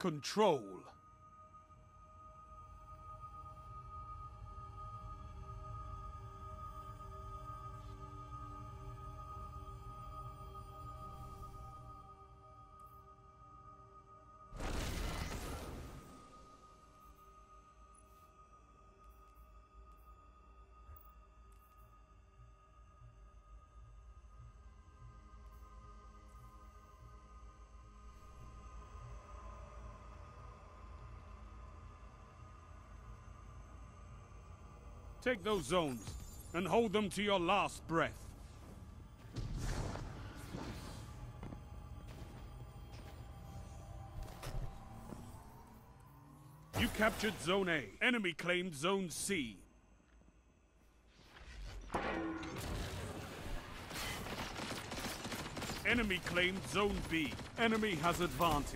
control. Take those zones, and hold them to your last breath. You captured Zone A. Enemy claimed Zone C. Enemy claimed Zone B. Enemy has advantage.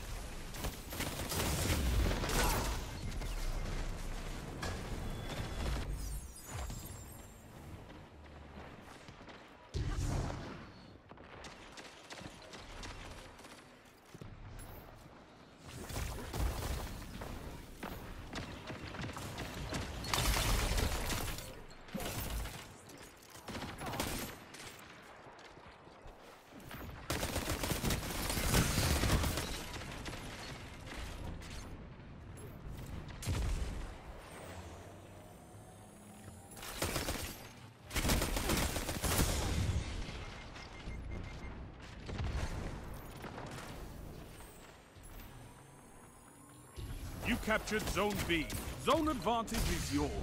You captured Zone B. Zone advantage is yours.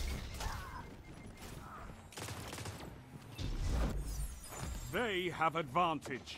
They have advantage.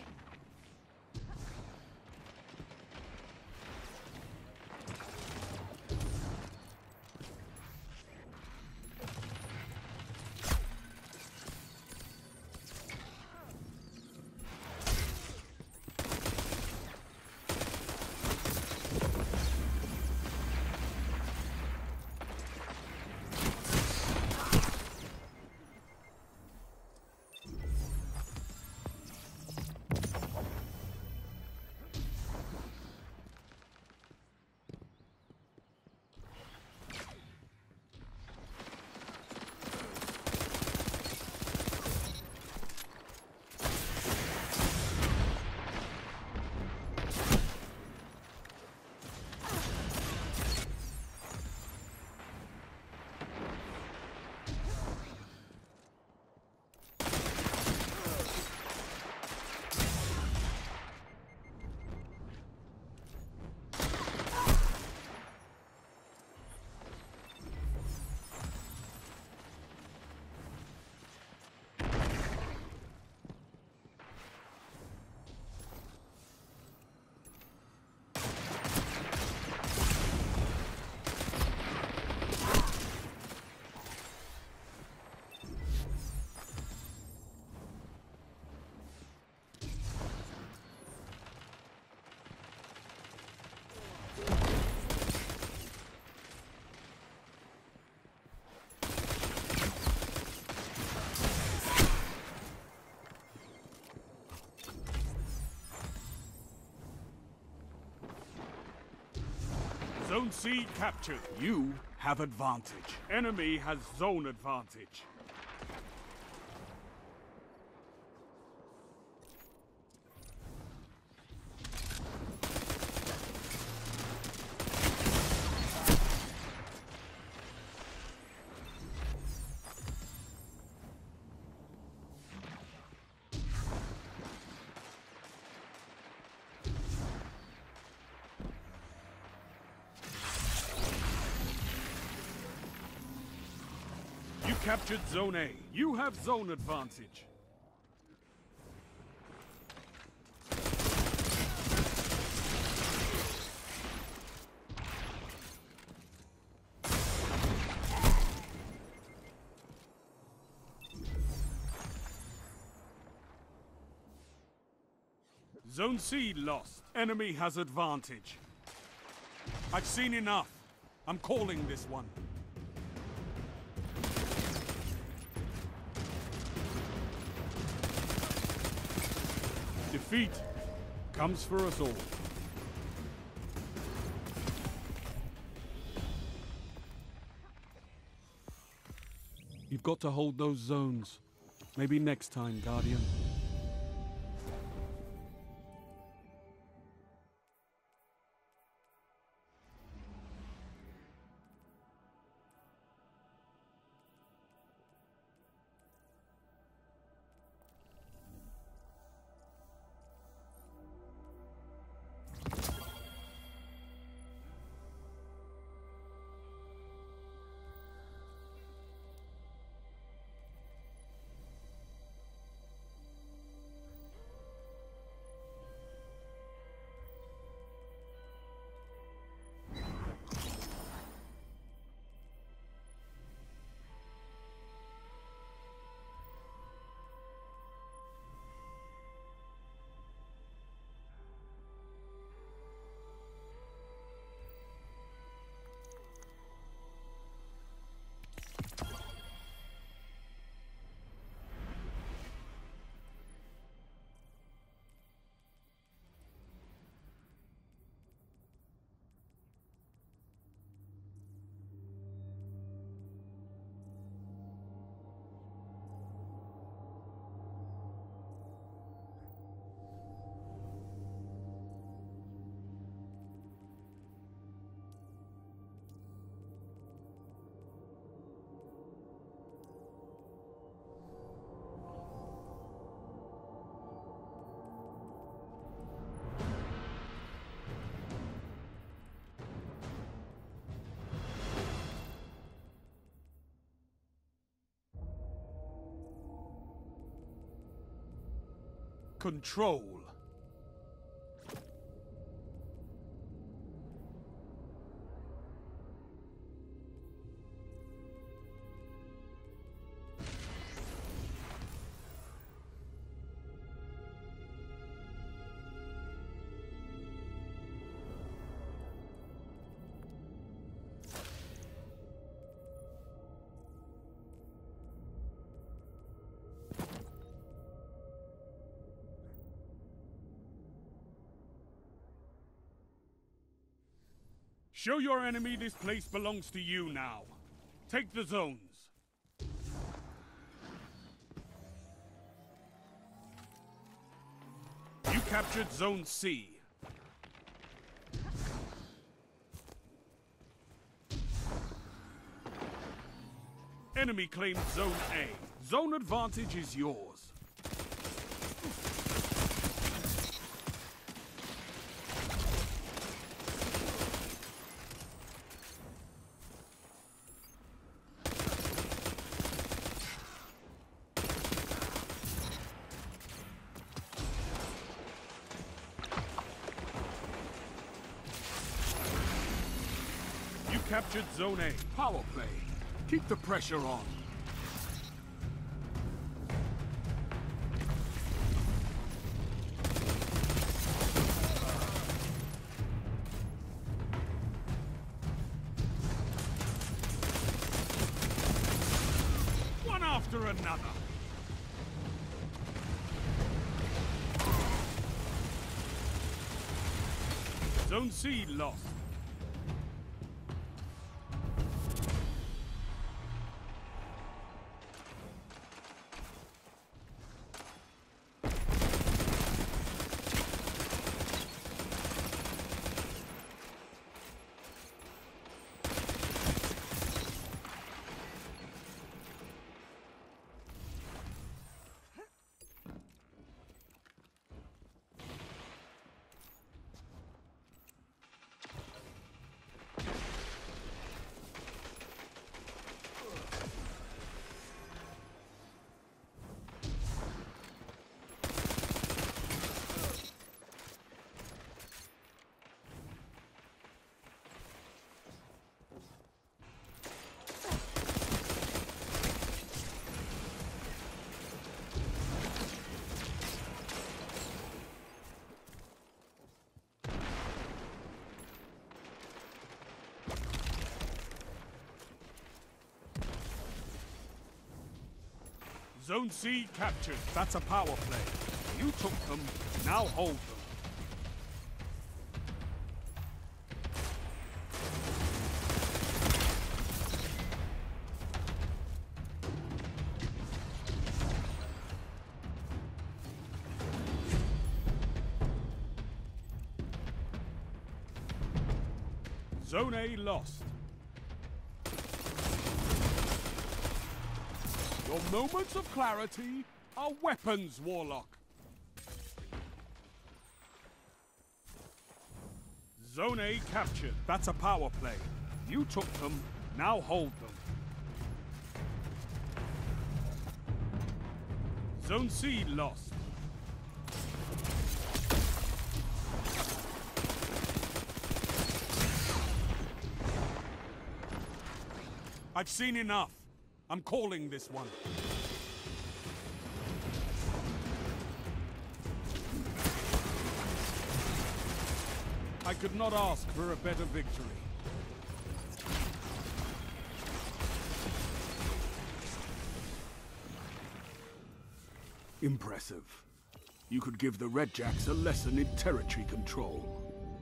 Zone C captured. You have advantage. Enemy has zone advantage. You captured Zone A. You have zone advantage. Zone C lost. Enemy has advantage. I've seen enough. I'm calling this one. Defeat comes for us all. You've got to hold those zones. Maybe next time, Guardian. Control. Show your enemy this place belongs to you now. Take the zones. You captured Zone C. Enemy claimed Zone A. Zone advantage is yours. Captured Zone A. Power play. Keep the pressure on. One after another. Zone C lost. Zone C captured. That's a power play. You took them, now hold them. Zone A lost. Your moments of clarity are weapons, Warlock. Zone A captured. That's a power play. You took them, now hold them. Zone C lost. I've seen enough. I'm calling this one. I could not ask for a better victory. Impressive. You could give the Redjacks a lesson in territory control.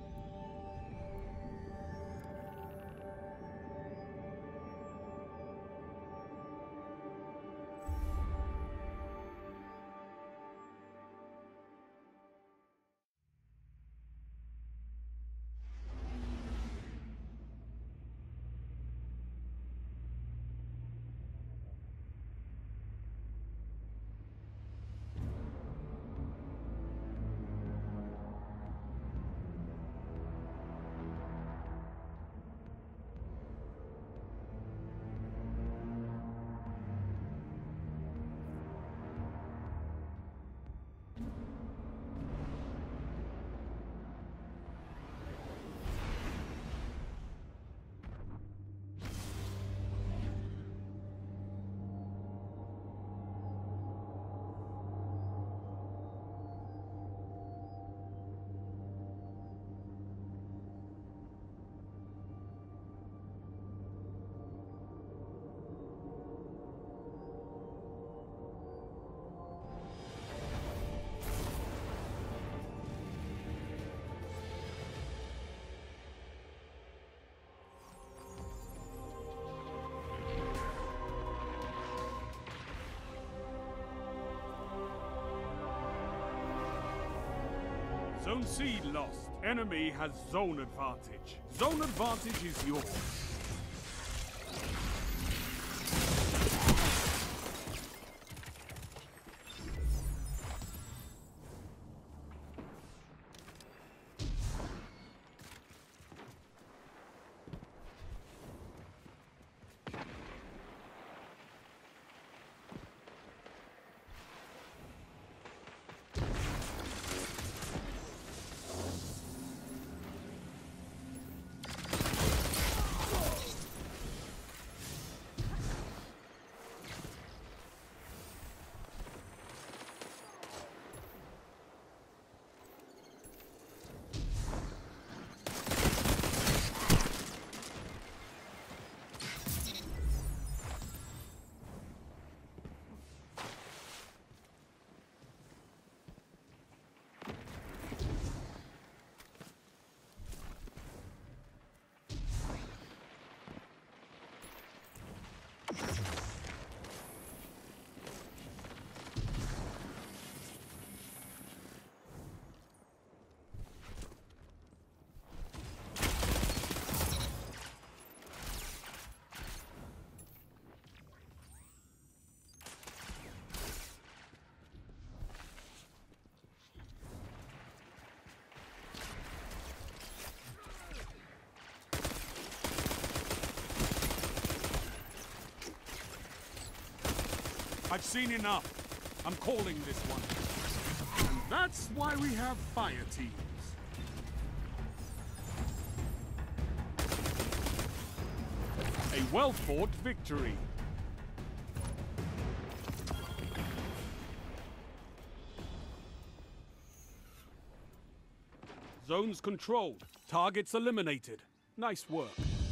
Zone C lost. Enemy has zone advantage. Zone advantage is yours. I've seen enough. I'm calling this one. And that's why we have fire teams. A well-fought victory. Zones controlled. Targets eliminated. Nice work.